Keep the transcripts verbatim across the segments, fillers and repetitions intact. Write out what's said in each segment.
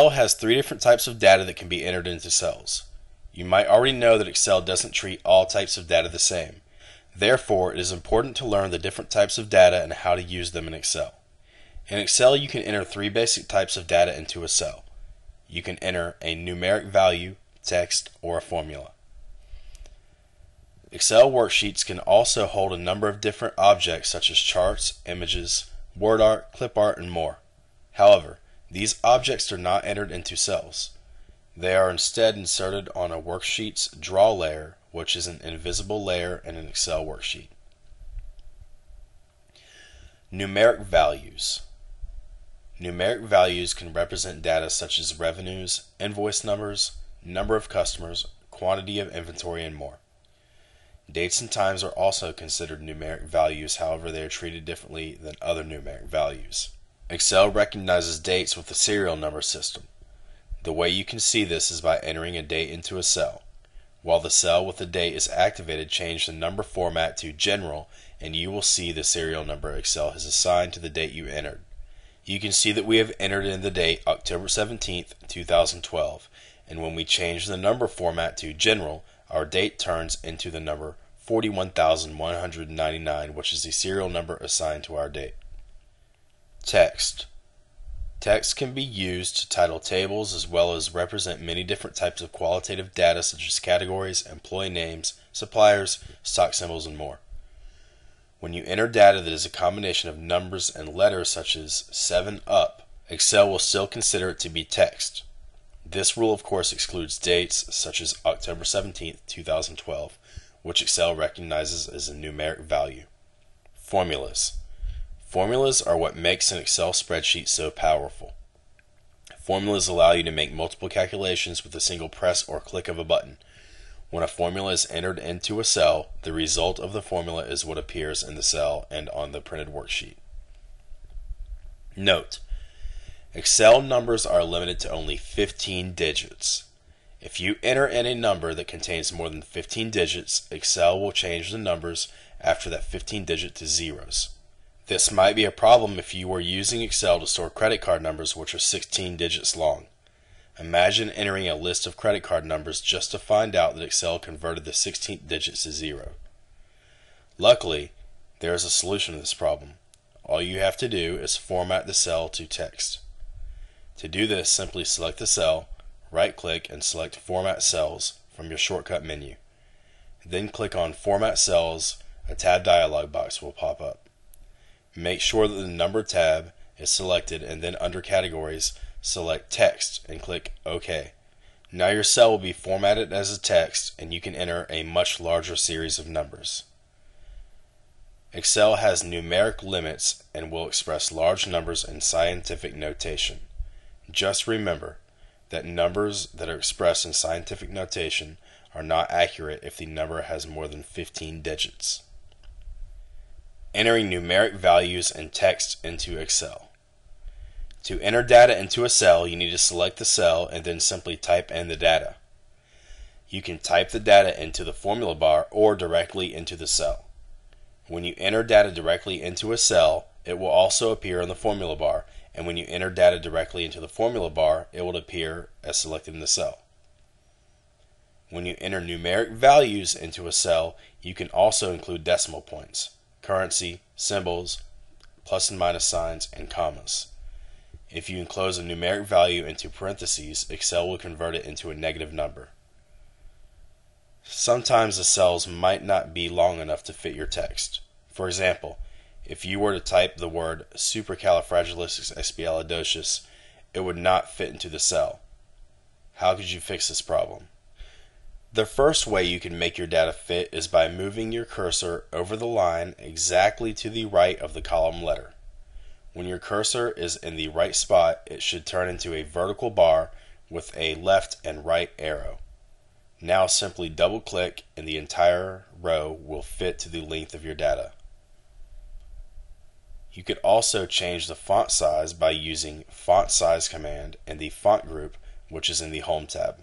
has three different types of data that can be entered into cells. You might already know that Excel doesn't treat all types of data the same. Therefore, it is important to learn the different types of data and how to use them in Excel. In Excel, you can enter three basic types of data into a cell. You can enter a numeric value, text, or a formula. Excel worksheets can also hold a number of different objects such as charts, images, word art, clip art, and more. However, these objects are not entered into cells. They are instead inserted on a worksheet's draw layer, which is an invisible layer in an Excel worksheet. Numeric values. Numeric values can represent data such as revenues, invoice numbers, number of customers, quantity of inventory, and more. Dates and times are also considered numeric values, however they are treated differently than other numeric values. Excel recognizes dates with the serial number system. The way you can see this is by entering a date into a cell. While the cell with the date is activated, change the number format to General and you will see the serial number Excel has assigned to the date you entered. You can see that we have entered in the date October seventeenth, two thousand twelve, and when we change the number format to General, our date turns into the number forty-one thousand one hundred ninety-nine, which is the serial number assigned to our date. Text. Text can be used to title tables as well as represent many different types of qualitative data such as categories, employee names, suppliers, stock symbols, and more. When you enter data that is a combination of numbers and letters such as seven up, Excel will still consider it to be text. This rule of course excludes dates such as October seventeenth, two thousand twelve, which Excel recognizes as a numeric value. Formulas. Formulas are what makes an Excel spreadsheet so powerful. Formulas allow you to make multiple calculations with a single press or click of a button. When a formula is entered into a cell, the result of the formula is what appears in the cell and on the printed worksheet. Note: Excel numbers are limited to only fifteen digits. If you enter in a number that contains more than fifteen digits, Excel will change the numbers after that fifteen digit to zeros. This might be a problem if you were using Excel to store credit card numbers which are sixteen digits long. Imagine entering a list of credit card numbers just to find out that Excel converted the sixteenth digits to zero. Luckily, there is a solution to this problem. All you have to do is format the cell to text. To do this, simply select the cell, right-click, and select Format Cells from your shortcut menu. Then click on Format Cells. A tab dialog box will pop up. Make sure that the Number tab is selected and then under Categories, select Text and click OK. Now your cell will be formatted as a text and you can enter a much larger series of numbers. Excel has numeric limits and will express large numbers in scientific notation. Just remember that numbers that are expressed in scientific notation are not accurate if the number has more than fifteen digits. Entering numeric values and text into Excel. To enter data into a cell, you need to select the cell and then simply type in the data. You can type the data into the formula bar or directly into the cell. When you enter data directly into a cell, it will also appear in the formula bar, and when you enter data directly into the formula bar, it will appear as selected in the cell. When you enter numeric values into a cell, you can also include decimal points, currency, symbols, plus and minus signs, and commas. If you enclose a numeric value into parentheses, Excel will convert it into a negative number. Sometimes the cells might not be long enough to fit your text. For example, if you were to type the word supercalifragilisticexpialidocious, it would not fit into the cell. How could you fix this problem? The first way you can make your data fit is by moving your cursor over the line exactly to the right of the column letter. When your cursor is in the right spot, it should turn into a vertical bar with a left and right arrow. Now simply double click and the entire row will fit to the length of your data. You could also change the font size by using Font Size command in the Font group, which is in the Home tab.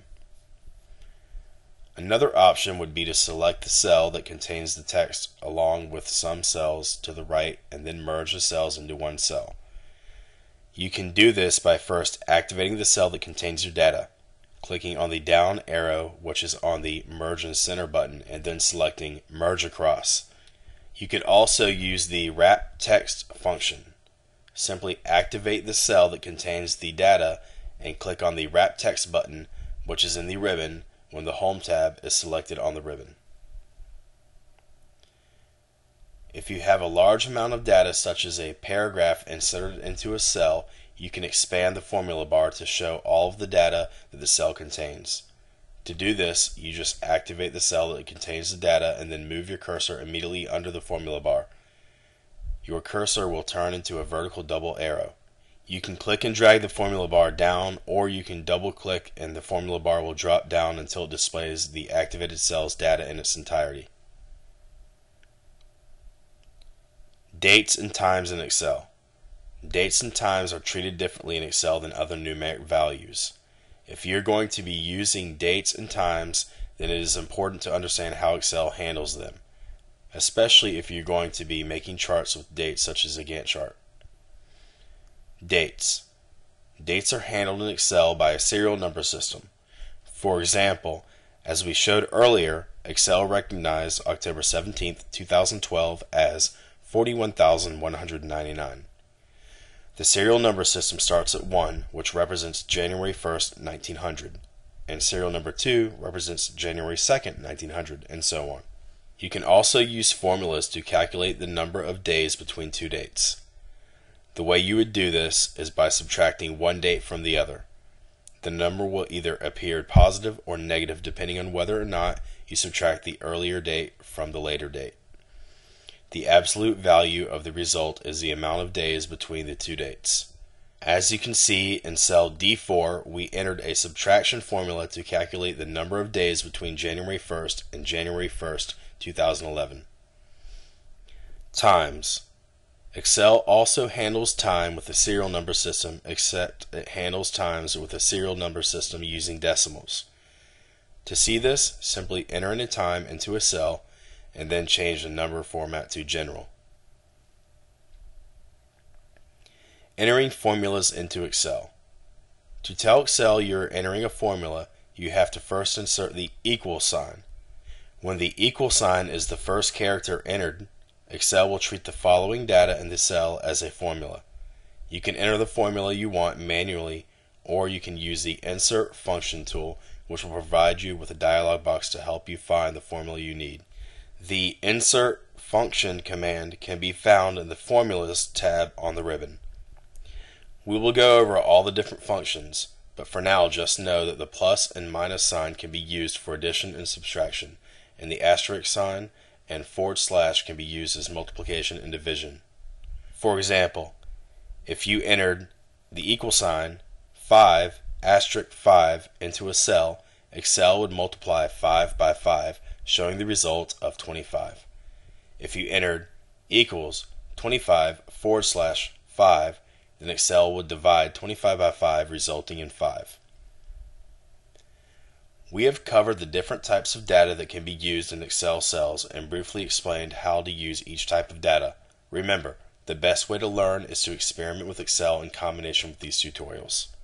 Another option would be to select the cell that contains the text along with some cells to the right and then merge the cells into one cell. You can do this by first activating the cell that contains your data, clicking on the down arrow which is on the Merge and Center button, and then selecting Merge Across. You can also use the Wrap Text function. Simply activate the cell that contains the data and click on the Wrap Text button, which is in the ribbon when the Home tab is selected on the ribbon. If you have a large amount of data, such as a paragraph inserted into a cell, you can expand the formula bar to show all of the data that the cell contains. To do this, you just activate the cell that contains the data and then move your cursor immediately under the formula bar. Your cursor will turn into a vertical double arrow. You can click and drag the formula bar down, or you can double click and the formula bar will drop down until it displays the activated cell's data in its entirety. Dates and times in Excel. Dates and times are treated differently in Excel than other numeric values. If you're going to be using dates and times, then it is important to understand how Excel handles them, especially if you're going to be making charts with dates such as a Gantt chart. Dates. Dates are handled in Excel by a serial number system. For example, as we showed earlier, Excel recognized October seventeenth, two thousand twelve as forty-one thousand one hundred ninety-nine. The serial number system starts at one, which represents January first, nineteen hundred, and serial number two represents January second, nineteen hundred, and so on. You can also use formulas to calculate the number of days between two dates. The way you would do this is by subtracting one date from the other. The number will either appear positive or negative depending on whether or not you subtract the earlier date from the later date. The absolute value of the result is the amount of days between the two dates. As you can see in cell D four, we entered a subtraction formula to calculate the number of days between January first and January first, two thousand eleven. Times. Excel also handles time with a serial number system, except it handles times with a serial number system using decimals. To see this, simply enter in a time into a cell and then change the number format to general. Entering formulas into Excel. To tell Excel you're entering a formula, you have to first insert the equal sign. When the equal sign is the first character entered, Excel will treat the following data in the cell as a formula. You can enter the formula you want manually, or you can use the Insert function tool, which will provide you with a dialog box to help you find the formula you need. The Insert function command can be found in the Formulas tab on the ribbon. We will go over all the different functions, but for now just know that the plus and minus sign can be used for addition and subtraction, and the asterisk sign and forward slash can be used as multiplication and division. For example, if you entered the equal sign five asterisk five into a cell, Excel would multiply five by five, showing the result of twenty-five. If you entered equals twenty-five forward slash five, then Excel would divide twenty-five by five, resulting in five. We have covered the different types of data that can be used in Excel cells and briefly explained how to use each type of data. Remember, the best way to learn is to experiment with Excel in combination with these tutorials.